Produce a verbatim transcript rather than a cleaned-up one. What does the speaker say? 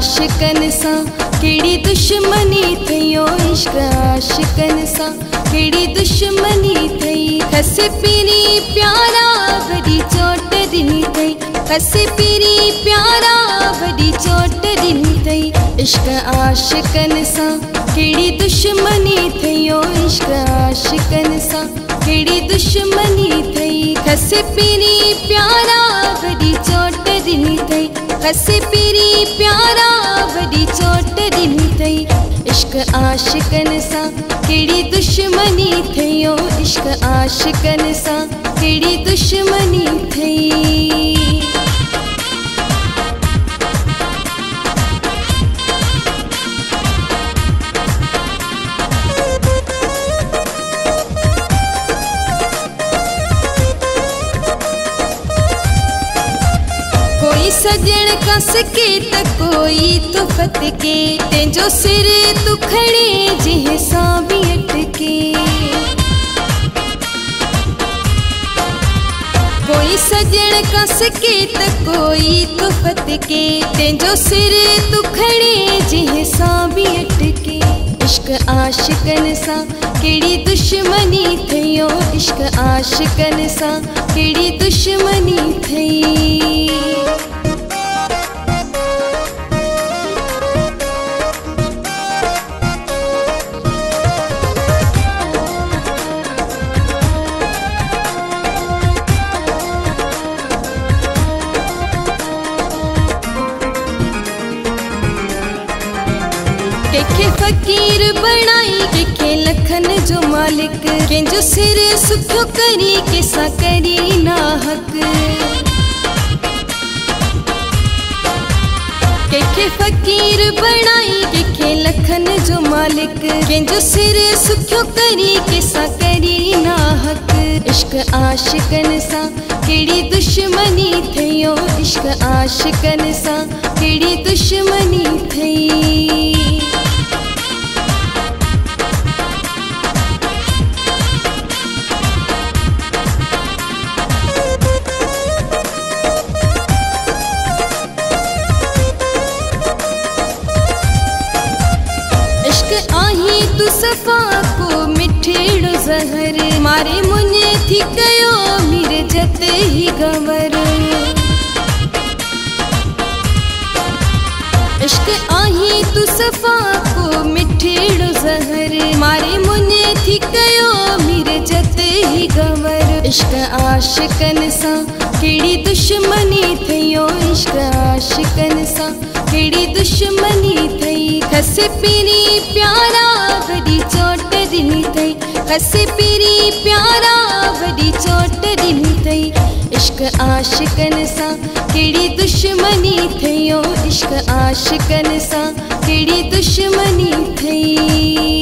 आशिकन सां कहिड़ी दुश्मनी थयो, इश्क आशिकन सां कहिड़ी दुश्मनी थई। खसे पीरी प्यारा वॾी चोट ॾिनी अथई, खसे पीरी प्यारा वॾी चोट ॾिनी अथई। इश्क आशिकन सां कहिड़ी दुश्मनी थयो, इश्क आशिकन सां कहिड़ी दुश्मनी थई। खसे पीरी प्यारा वॾी चोट ॾिनी अथई, खसे पीरी प्यारा वॾी चोट ॾिनी अथई। इश्क आशिकन सां कहिड़ी दुश्मनी थयो, इश्क आशिकन सां कहिड़ी दुश्मनी थई। कोई सजण कस के त कोई तो फतके, तेंजो सिर तू खड़े जिह सां भी अटके। कोई सजण कस के त कोई तो फतके, तेंजो सिर तू खड़े जिह सां भी अटके। इश्क आशिकन सां कहिड़ी दुश्मनी थयो, इश्क आशिकन सां कहिड़ी दुश्मनी थई। केखे फकीर बनाई केखे लखन जो मालिक, कंहिंजो सिर सुखियो करी केसां करी ना हक। केखे फकीर बनाई केखे लखन जो मालिक, कंहिंजो सिर सुखियो करी केसां करी ना हक। इश्क आशिकन सां कहिड़ी दुश्मनी थयो, इश्क आशिकन सां कहिड़ी दुश्मनी थई। आही तू सफ़ा को मिठेड़ो ज़हर, मारे मुने थी कयो मिर्जत ही गंवर। इश्क आही तू सफ़ा को मिठेड़ो ज़हर, मारे मुने थी कयो मिर्जत ही गंवर। इश्क आशिकन सां कहिड़ी दुश्मनी थयो, इश्क आशिकन सां कहिड़ी दुश्मनी थई। खसे पीरी प्यारा वॾी चोट ॾिनी अथई, खसे पीरी प्यारा वॾी चोट ॾिनी अथई। इश्क आशिकन सां कहिड़ी दुश्मनी थयो, इश्क आशिकन सां कहिड़ी दुश्मनी थई।